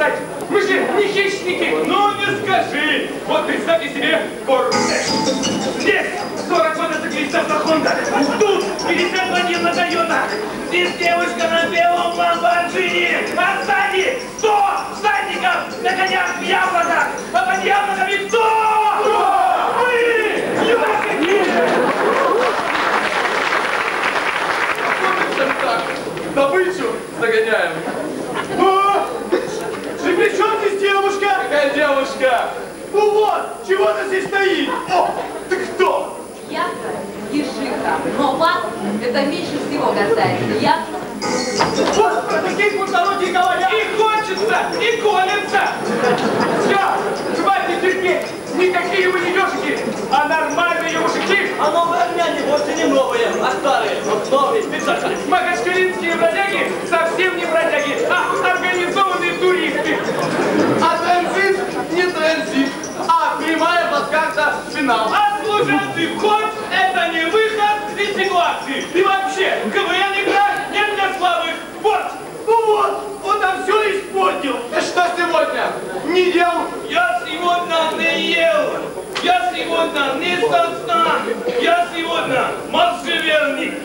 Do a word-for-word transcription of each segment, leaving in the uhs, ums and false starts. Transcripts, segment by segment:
бросать? Мы же не хищники. Ну не скажи. Вот представьте себе гору. Здесь сорок мотоциклистов на Хонда. Тут пятьдесят в один на Тойота. Здесь девушка на белом ламборджини. А сзади сто всадников на конях в яблоках. А под яблоками кто? Вы! Ёлки! Так, добычу загоняем. О! Ты при чем здесь девушка? Какая девушка? Ну вот, чего ты здесь стоит? О, ты кто? Я ежиха, но вас это меньше всего касается. Я... Вот про таких вот народе говорят. И хочется, и колется. Все, хватит терпеть. Никакие вы не ежики, а нормальные мужики. А новые армяне вовсе не новые, а старые. Вот новые, специально. Макашкалинские бродяги совсем не бродяги, а организованные туристы. А транзит не транзит, а прямая подкарта финал. А служебный вход – это не выход из ситуации. И вообще, КВН игра не для слабых. Вот, ну вот, он там все испортил. Ты что сегодня не ел? Я сегодня не ел. Я сегодня не стал. Я сегодня можжевельник.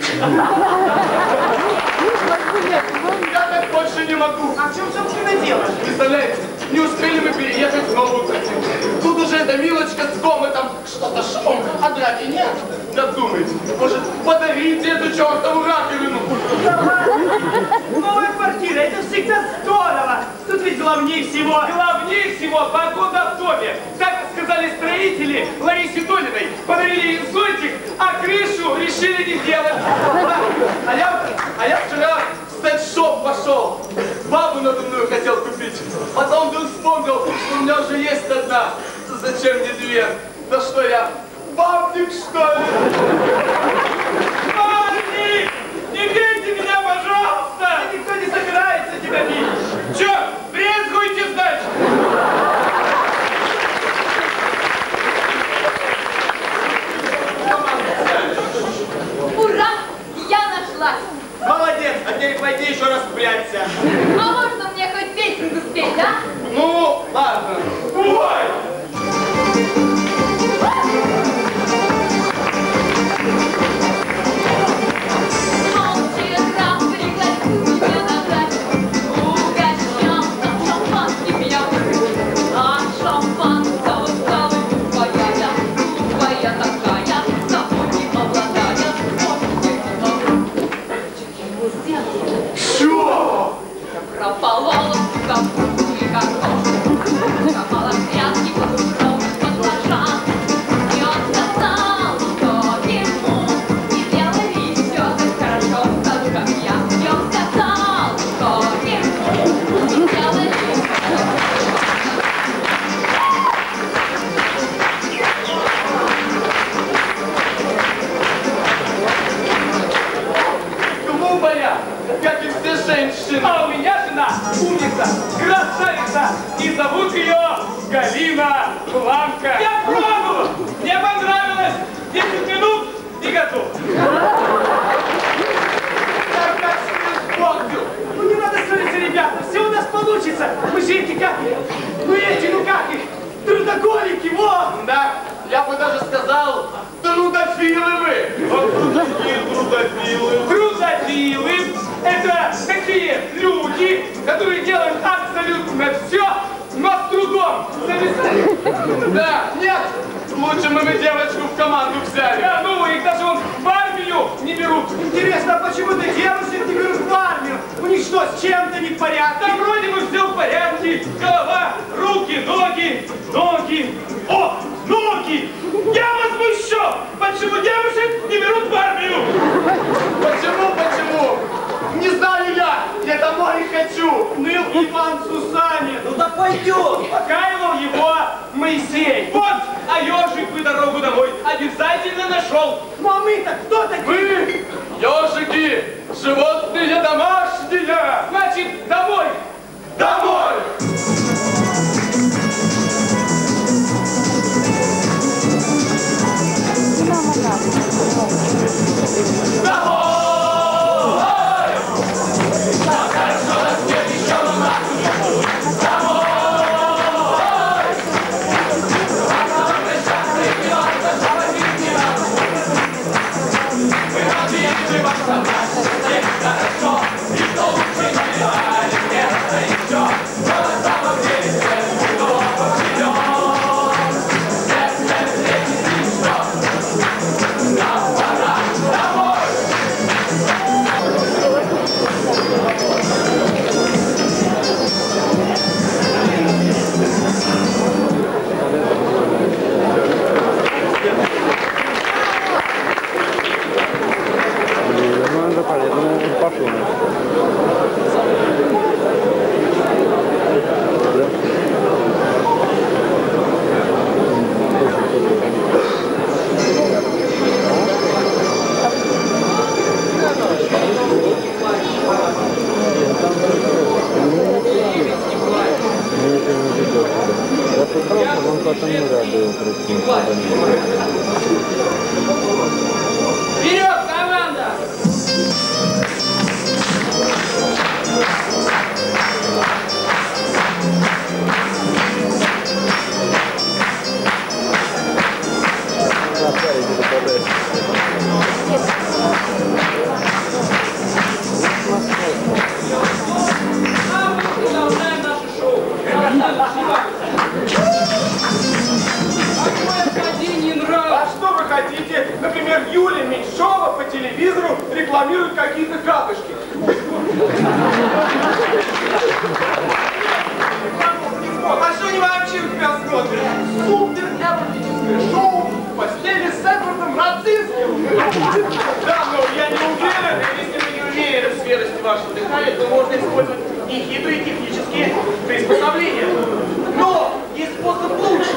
Я так больше не могу. А в чем, собственно, дело? Представляете, не успели мы переехать в новую квартиру. Тут уже эта Милочка с комнатом что-то шум, а драки нет. Додумайте, может, подарите эту чертову раковину. Новая квартира, это всегда здорово. Тут ведь главнее всего. Главнее всего погода в доме. Так сказали строители Ларисе Долиной. Подарили инсультик, а крышу решили не делать. А я, а я вчера в сет-шоп пошел. Бабу надувную хотел купить. Потом вдруг вспомнил, что у меня уже есть одна. Зачем мне две? Да что я, бабник, что ли? Бабник! Не бейте меня, пожалуйста! Никто не собирается тебя бить. Че, брезгуйте, значит? Ура! Я нашлась! Молодец, а теперь пойди еще раз прячься. А можно мне хоть песню спеть, да? Ну, ладно. Ой! Прополола капусту и картошку, копала грядки под углом, под ложан. И он сказал, что ему не делали все так хорошо, так как я. И он сказал, что ему не делали все Глупая, как и все женщины. А у меня жена умница, красавица, и зовут ее Галина Бланка. Я пробовал, мне понравилось. десять минут и готов. Я как себе испортил. Ну не надо ссориться, ребята, все у нас получится. Мы же эти как их, ну эти, ну как их, трудоголики, вот. Да, я бы даже сказал, трудофилы вы. Вот трудофилы, трудофилы. Трудофилы – это такие люди, которые делают абсолютно все, но с трудом. Записали? Да, нет, лучше мы бы девочку в команду взяли. Да, ну их даже вон в армию не берут. Интересно, а почему-то девушек не берут в армию? У них что, с чем-то не в порядке? Да вроде бы все в порядке. Голова, руки, ноги, ноги. О, ноги! Я возмущен! Почему девушек не берут в армию? Почему, почему? Не знаю я, я домой хочу. Ныл Иван Сусанин. Ну да пойдет. Покаивал его Моисей. Вот, а ежик бы дорогу домой обязательно нашел. Ну а мы-то кто такие? Вы, ежики, животные домашние. Значит, домой. Домой! Домой! Вперед, команда! А мы продолжаем наше шоу. Какой академии нравится? А что вы хотите? Например, Юлия Меньшова по телевизору рекламирует какие-то капушки. А что они вообще у тебя смотрят? Супер эротическое шоу в постели с Эдвардом Радзинским. Да, но я не уверен, если вы не уверены в свежести вашего дыхания, то можно использовать и хитрые технические приспособления. Но есть способ лучше.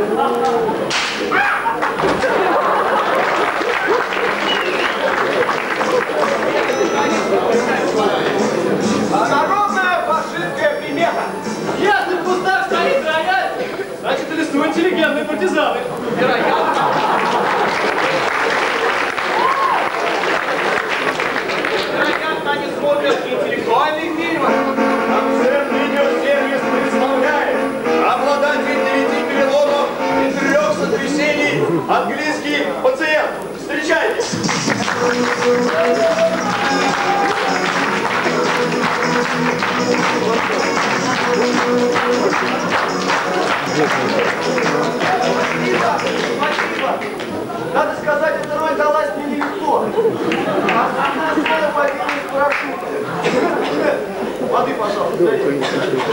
Народная фашистская примета. Если в кустах стоит рояль, значит, рисуют интеллигентные партизаны. Вероятно. Вероятно, они смотрят интеллектуальные фильмы. Концерн видеосервис представляет обладатель девяти переломов и трех сотрясений английский пациент. Встречайте! Спасибо, спасибо. Надо сказать, эта роль далась мне легко. Основная сцена падения из парашюта. Воды, пожалуйста, дайте.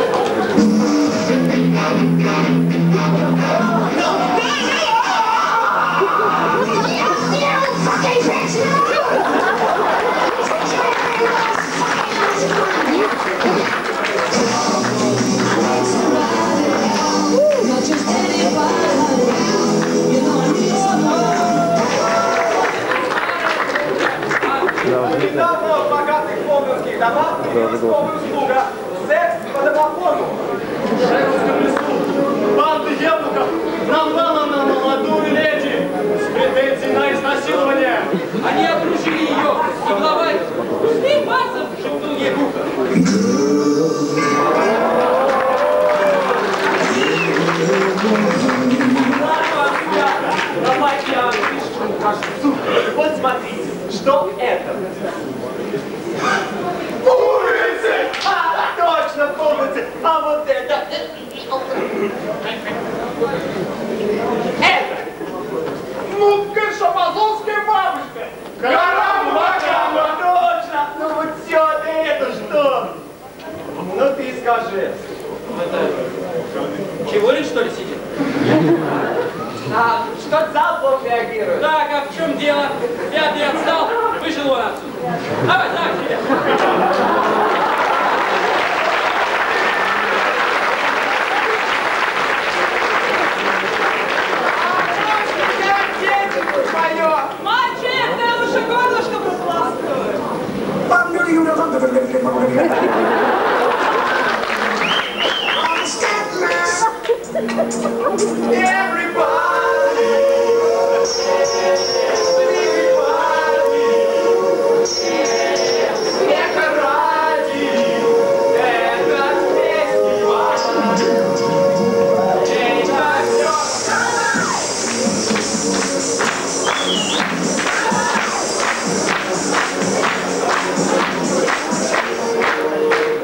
Недавно в богатых лондонских домах появилась новая услуга – секс по домофону. В Шерлокском лесу банды яблоков напала на молодую леди с претензией на изнасилование. Они окружили ее, и главарь «Пусти пальцем!» шепнул ей в ухо. Давайте я вам книжечку покажу. Вот смотрите, что это? Пуговицы! А, точно, пуговицы! А вот это? Это! Ну, конечно, амазонская бабушка! Карamba-карamba! Точно! Ну вот все, а это что? Ну ты скажи. Чего-ли, что ли, сидит? А что зал Бог реагирует? Так, а в чем дело? Пятый отстал, вышел вон отсюда. Давай, так, тебе. Мальчик, ты лучше горлышко прополоскай.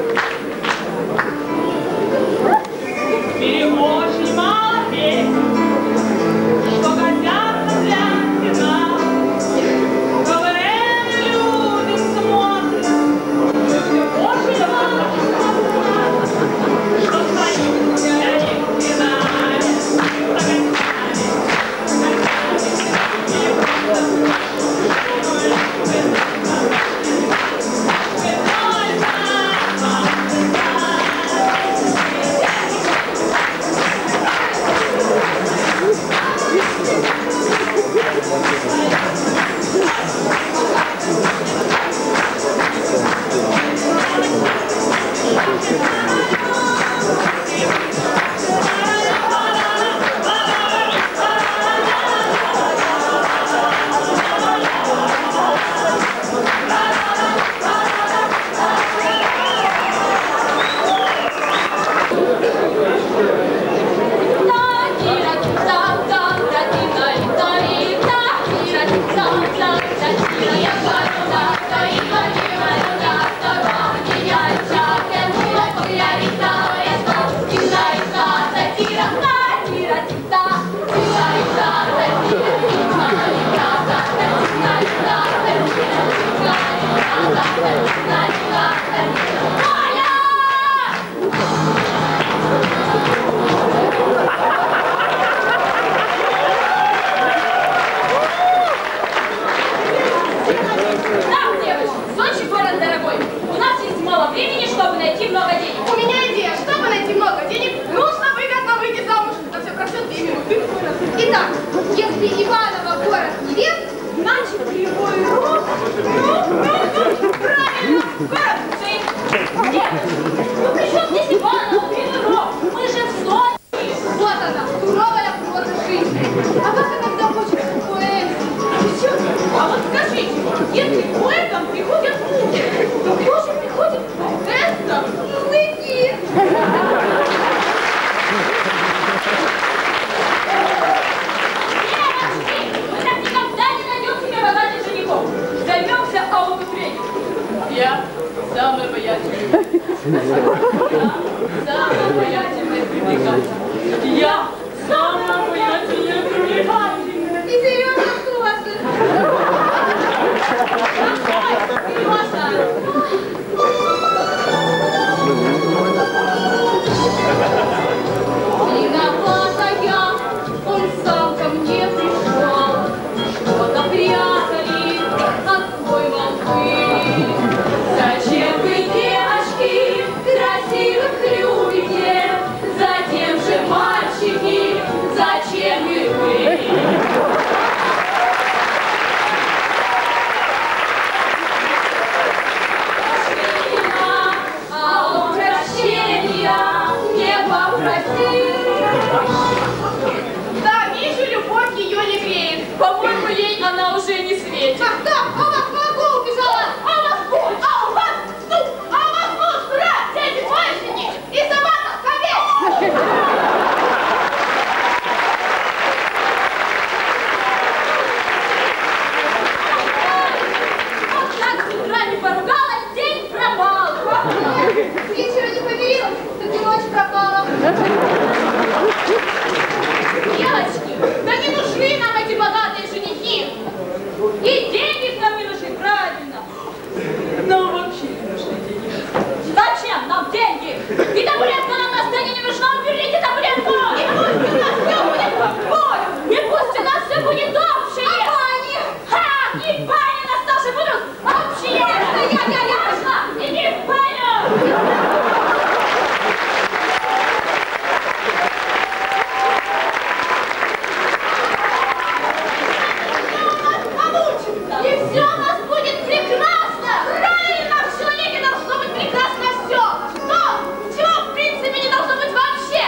Переможный молодец. Коротцы! Девочки! Ну при чем здесь Иванов и Нуров? Мы же в зоне! Вот она, суровая природа жизни. А как иногда хочется поэзии? Девчонки, а вот скажите, если к поэтам приходят мухи, то кто же приходит к поэтам? Языки! Займемся аутотренингом. Я самая обаятельная. Я самая обаятельная и привлекательная. Я самая обаятельная и привлекательная. И Сережа тоже. Сережа. Виновата я, он сам ко мне пришел. Что-то прятали от свой волны. Зачем вы, девочки, красивых любите? Затем же, мальчики, зачем и вы? А он прощения не попросил. Да, вижу, любовь ее не греет. По-моему, ей она уже не светит. Ах, да, а у вас молоко убежала, а у вас гуль, а у вас стук, а у вас муж, брат, дядя, мальчики и собака ковец. Вот так с утра не поругалась, день пропал. Вечера не помирилась, так и ночь пропала. Девочки, да не нужны нам эти богатые женихи. И денег нам не нужны, правильно. Нам вообще не нужны деньги. Зачем нам деньги? И табуретка нам на сцене не нужна, уберите табуретку. И пусть у нас все будет по-моему. И пусть у нас все будет общее. А бани? Ха! И бани у нас тоже будут общие. Я-я-я! Иди в баню! И все у нас будет прекрасно! Правильно! В человеке должно быть прекрасно все! Что? Чего в принципе не должно быть вообще?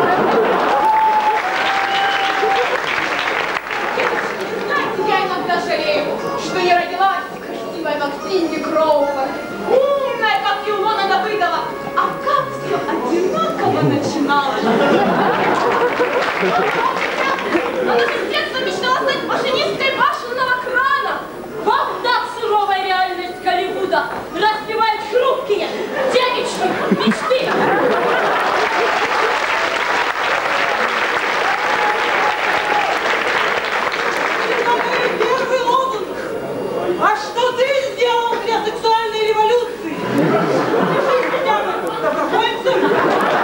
Знаете, я иногда жалею, что не родилась красивая, как Синди Кроуфорд, умная, как Илона Давыдова. А как все одинаково начиналось! Она же с детства мечтала стать машинисткой башенного крана. Вот так суровая реальность Голливуда разбивает хрупкие девичьи мечты. Первый лозунг. А что ты сделал для сексуальной революции? Пиши хотя бы добровольцем.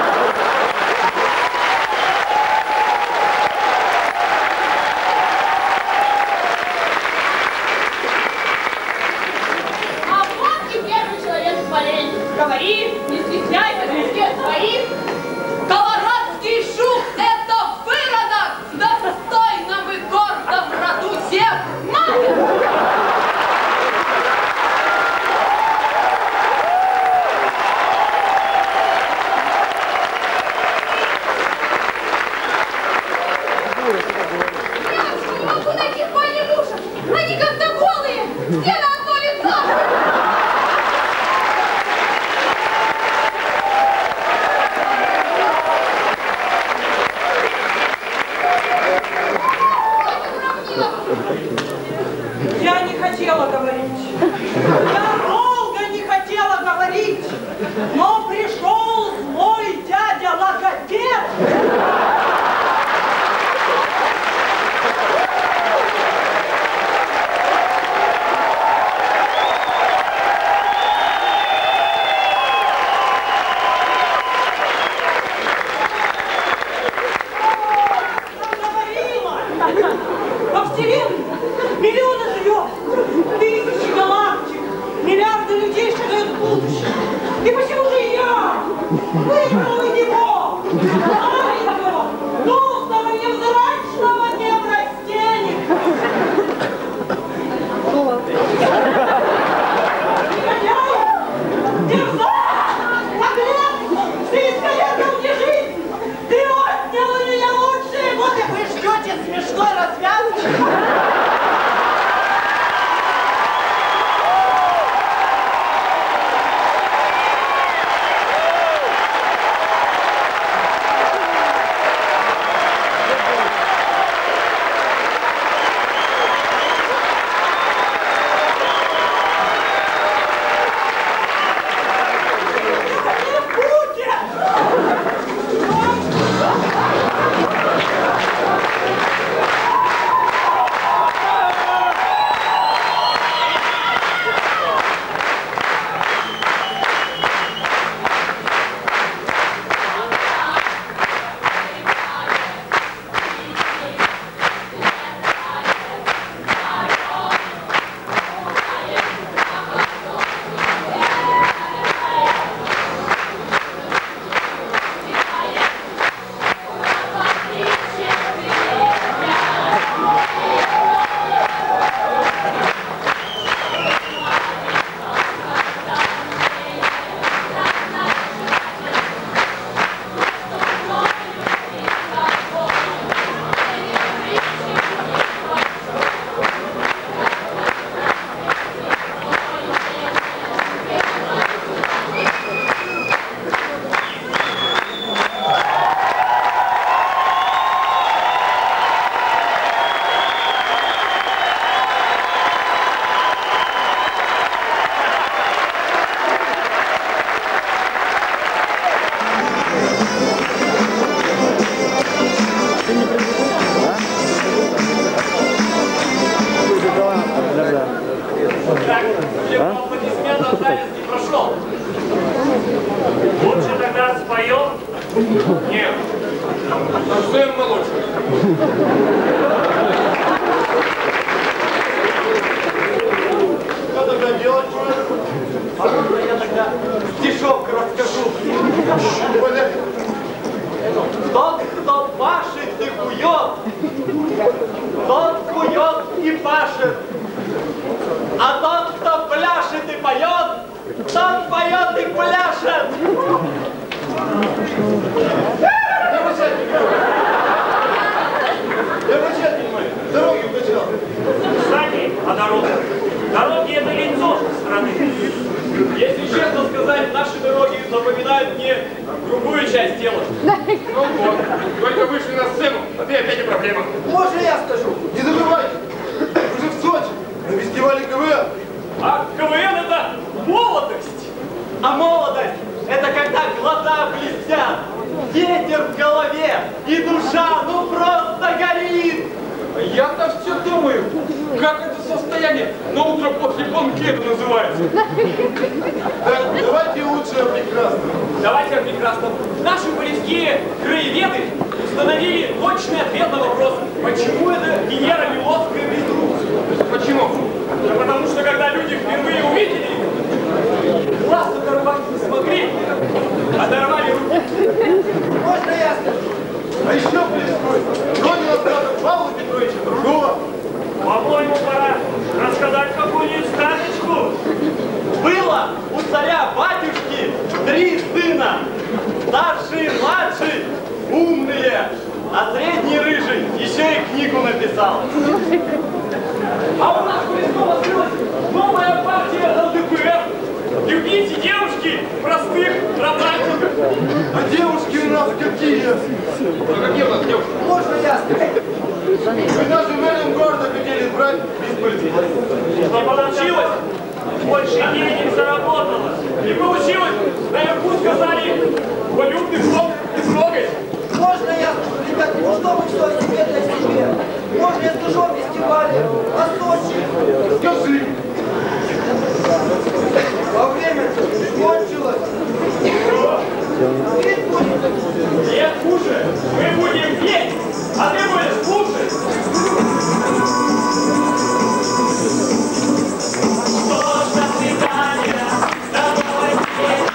Говори, не стесняйся, везде своих. Колорадский жук — это выродок, достойным и гордым в роду всех мать! Девочки, не могу найти в бане мужа. Они как-то голые, все на одно лицо. Я не хотела говорить. Я долго не хотела говорить. Но пришел злой дядя логопед. Во Вселенной миллионы живет, тысячи галактик, миллиарды людей шагают в будущее. И почему же я выбрала его, маленького, толстого, невзрачного неврастенника? Негодяй, пошел. Лучше тогда споем? Нет. Совсем молочный. Что тогда делать? А можно я тогда стишок расскажу? Тот, кто пашет и кует, тот кует и пашет. А тот, кто пляшет и поет, тот поет и пляшет. Я обращать не понимаю. Я обращать не понимаю. Дороги потерял. Кстати, о дорогах. Дороги — это лицо страны. Если честно сказать, наши дороги напоминают мне другую часть тела. Ну вот, только вышли на сцену, а ты опять и проблема. Можно я скажу? Не забывайте. Вы же в Сочи, на фестивале КВН. А КВН — это молодость. А молодость — это когда глаза блестят, ветер в голове, и душа ну просто горит. Я-то все думаю, как это состояние на утро после банкета называется. Так, давайте лучше о прекрасном. Давайте о прекрасном. Наши морские краеведы установили точный ответ на вопрос, почему это Венера Милосская без рук. Почему? Да потому что когда люди впервые увидели их, глаз оторвать не смогли, оторвали руки. Можно я скажу? А еще близкой. Родина брата Павла Петровича другого. По-моему, пора рассказать какую-нибудь сказочку. Было у царя-батюшки три сына. Старший и младший умные, а средний рыжий еще и книгу написал. А у нас в Христова открылась новая партия эл дэ пэ эр. Любите девушки простых романтиков. А девушки у нас какие? А какие у нас девушки? Можно я скажу? Вы даже мэром города хотели брать без полицейских. Не получилось. Больше денег заработало. Не получилось. Наверху сказали, валютный фонд не трогай. Можно я скажу, ребят, ну что вы все о себе для себе? Можно я скажу о фестивале, о Сочи? Скажи. Во время кончилось. Ведь будет. Нет, хуже. Мы будем петь, а ты будешь слушать. Что за свидание? Давай петь.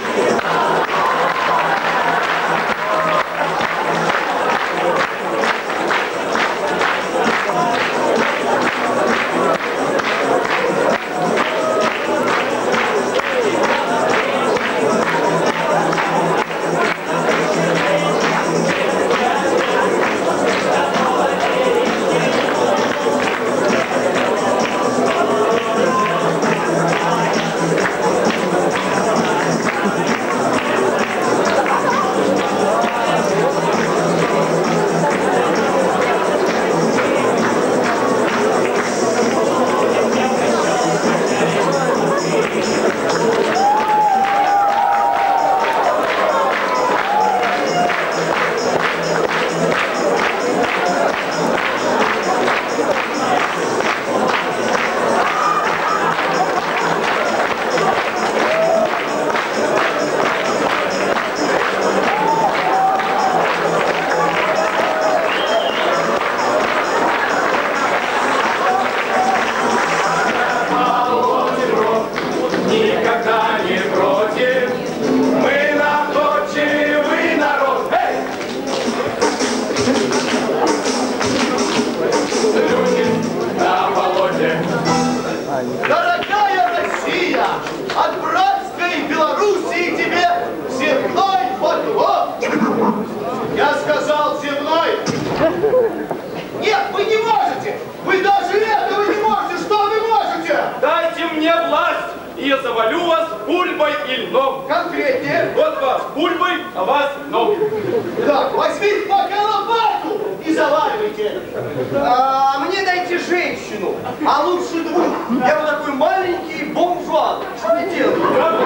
завалю вас бульбой и льном. Конкретнее. Вот вас бульбой, а вас льном. Так, возьмите пока лопату и заваливайте. А, мне дайте женщину, а лучше двух. Я вот такой маленький бомжуан. Что мне делать?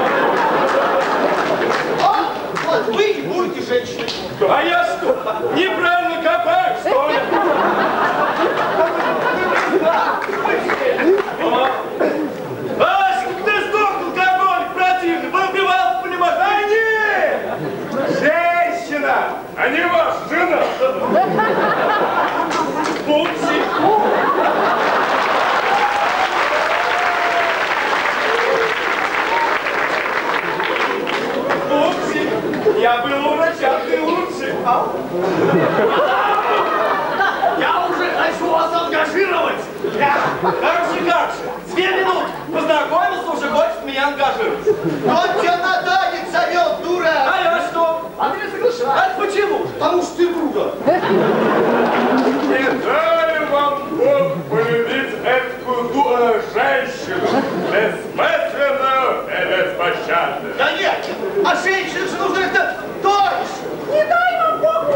А, вот вы и будете женщиной. А я что, неправильно копаю, что ли? Ась, ты сдох, алкоголик противный, был бы а не ваша жена. Пупсик. Пупсик, я был у врача, ты лучше. А? Я уже хочу вас ангажировать. Короче, как же, две минуты. Познакомился, уже хочет меня ангажировать. Он тебя на танец зовет, дура! А я что? А ты не соглашаешься. А почему? Потому что ты дура. Не дай вам Бог полюбить эту ду- женщину, бессмысленную и беспощадную. Да нет, а женщине же нужно это дольше. Не дай вам Бог!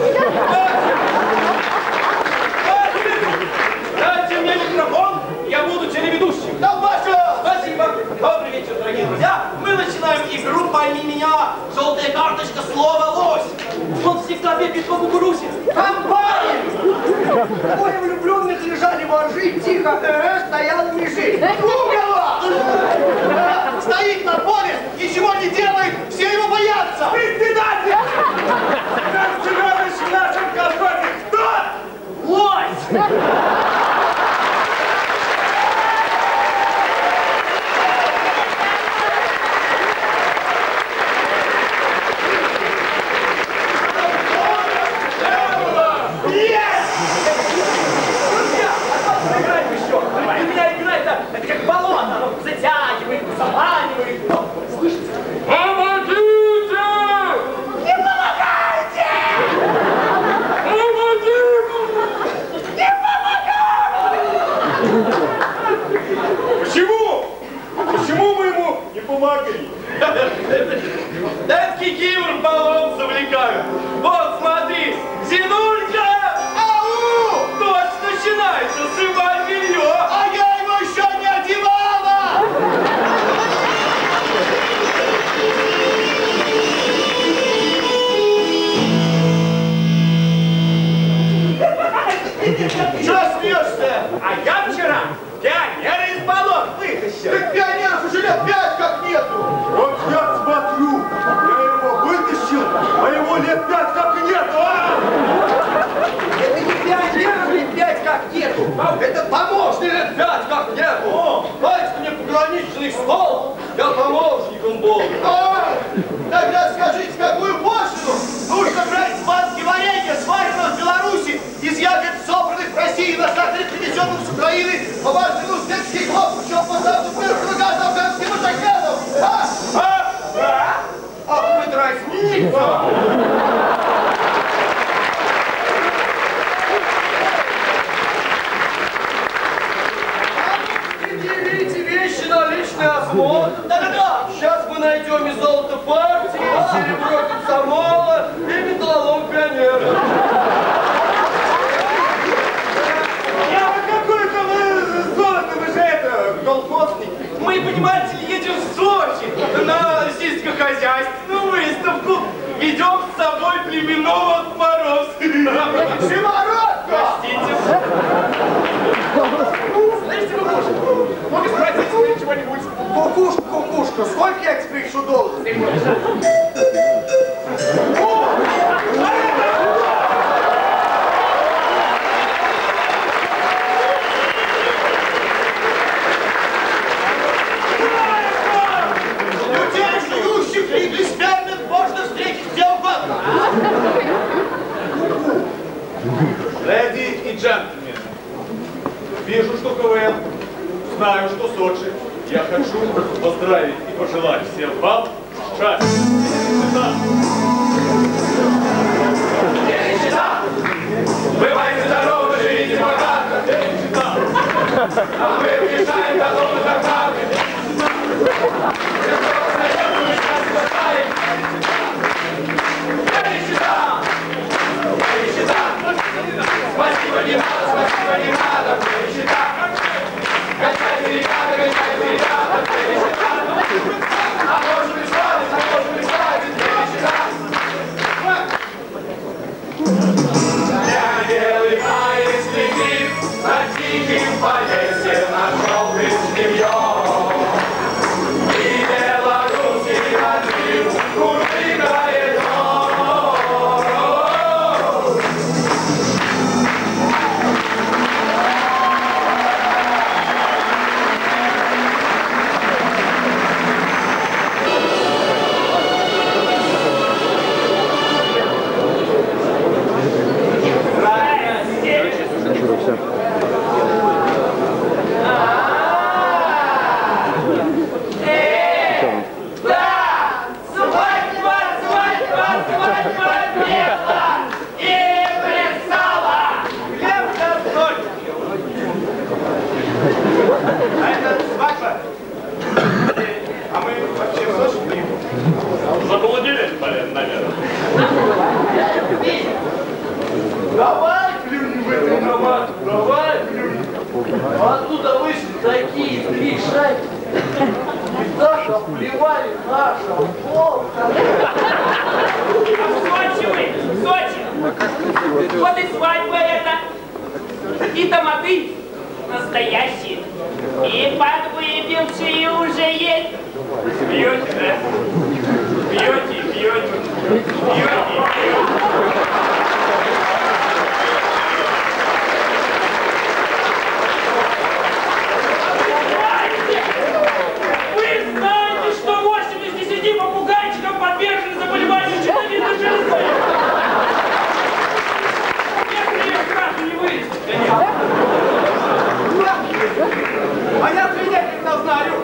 Дайте мне микрофон, я буду телеведущим. Долбаша! Спасибо. Добрый вечер, дорогие друзья. Мы начинаем игру «Пойми меня». Желтая карточка, слово «лось». Он всегда бегает по кукурузе. Компания! Двое влюбленных лежали вожи, тихо, э, стояла межи. Угова! Стоит на поле, ничего не делает, все его боятся. Председатель! Разжигаешь в нашем колхозе кто? Лось! Это как баллон, оно затягивает, заманивает. Слышите? Помогите! Не помогайте! Помогите! Не помогайте! Почему? Почему мы ему не помогли? Да это кикимор баллон завлекают. Вот смотри, Зинулька! Ау! Дождь начинается, срывай белье. А я его еще не одевала! Чего смеешься? А я вчера пионера из баллона вытащил. Так пионеров уже лет пять как нету! Вот я смотрю, я его вытащил, а его лет пять как и нету, а? Это не пионеров лет пять как нету! Это помощник лет пять как нету! О, дайте мне пограничный стол, я помощником был. А, тогда скажите, какую пошлину нужно брать с банки варенья, сваренного в Беларуси, из ягод, собранных в России, иностранных, привезенных с Украины, по важному узбекский хлоп, причем поставку пырского газа афганским мотоциклом! А? А? А? Ах, вы дразнится! Предъявите вещи на личный осмотр. Да-да-да, сейчас мы найдем и золото партии, и серебро комсомола, и металлолом пионера. Я вот какой-то вы золото, вы же это, колхозник. Мы, понимаете ли, едем в Сочи на сельскохозяйственную выставку. Ведем с собой племенного отморозка. Шимородка! Простите. Знаете, кукушка, могу спросить у меня чего-нибудь? Кукушка, кукушка, сколько я тебе еще должен? Людей, живущих и бессмертных, можно встретить где угодно. Леди и джентльмены, вижу, что КВН, знаю, что Сочи. Я хочу поздравить и пожелать всем вам счастья. Бывайте здоровы, живите богато. А мы уезжаем до дома зарплаты. Спасибо, не надо, спасибо, не надо, качайте, ребята, качайте, ребята, а может быть, славить, а может быть, славить, я белый аист летит над диким полесьем, над желтым жнивьем, и белорусский разрыв настоящие. И подвыпившие уже есть. Пьете, да? Пьете, пьете, пьете, пьете. Вы знаете, что восемь из десяти попугайчиков подвержены заболеванию щитовидной железы? Если их сразу не вылечить, конечно. А я свидетельно знаю.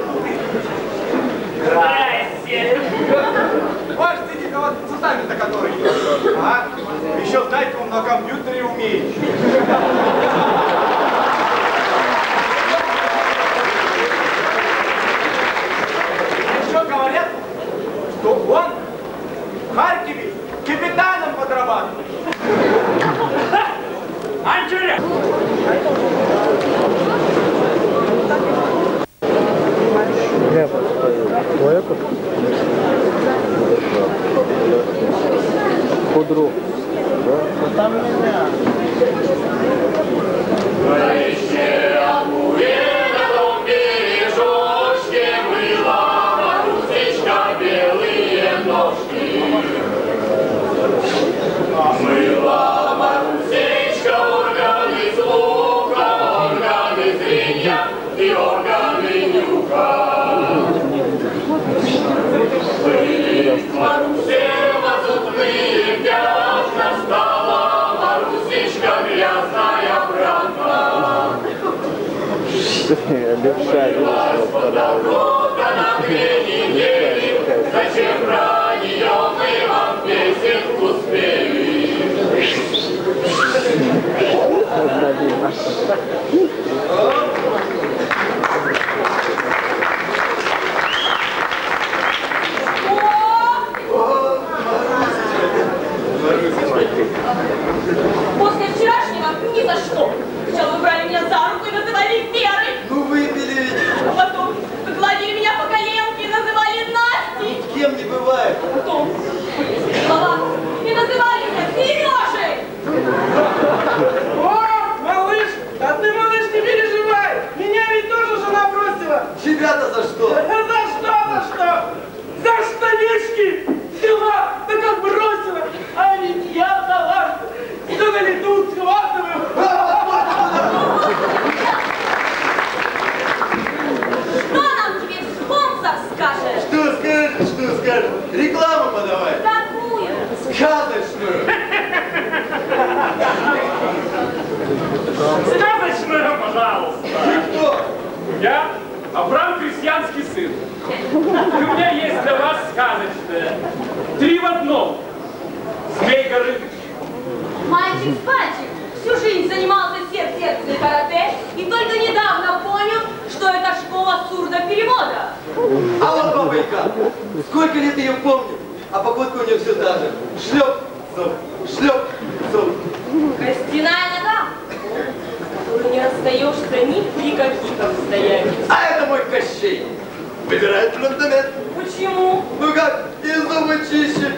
Здрасте. Ваш сидит, а вот с усами-то который. А? Еще, знаете, он на компьютере умеет. Еще говорят, что он в Харькове капитаном подрабатывает. Анчуря! Подруг. Там меня. Мыла Марусечка, органы слуха, органы зрения и органы нюха. Были Марусева зубные пятна, стала Марусечка грязная обратно. Мылась подорога на две недели, зачем про нее мы вам песенку спели? После вчерашнего ни за что. Сначала вы брали меня за руку и называли Верой. Ну выпили ведь. А потом вы гладили меня по коленке и называли Настей. Кем не бывает. А потом вы слова и называли меня Сережей. О, малыш, а ты, малыш, не переживай. Меня ведь тоже жена бросила. Тебя-то за что? За что, за что? За штанишки. Взяла, да как бросила. А ведь я дала. Что на лету схватываю. Что нам теперь спонсор скажет? Что скажешь, что скажешь? Рекламу подавай. Какую? Сказочную. Сказочную, пожалуйста. Ты кто? Я Абрам Крестьянский сын. И у меня есть для вас сказочное. Три в одном. Змей Горыныч. Мальчик с пальчик всю жизнь занимался сердцем и карате и только недавно понял, что это школа сурдоперевода. А вот бабайка. Сколько лет ее помню, а походка у нее все та же. Шлеп, зов, шлеп, зов. Костяная нога, которую не расстаешься ни при каких обстоятельствах. А это мой Кощей. Выбирает фундамент. Почему? Ну как, и зубы чище,